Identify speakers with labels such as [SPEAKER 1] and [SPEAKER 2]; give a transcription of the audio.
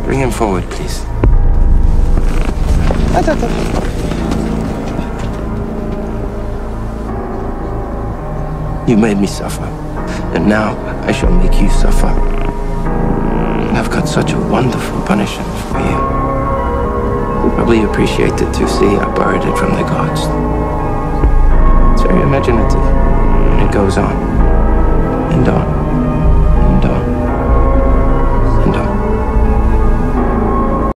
[SPEAKER 1] Bring him forward, please. You made me suffer, and now I shall make you suffer. And I've got such a wonderful punishment for you. You probably appreciate it too. See, I borrowed it from the gods. It's very imaginative, and it goes on and on.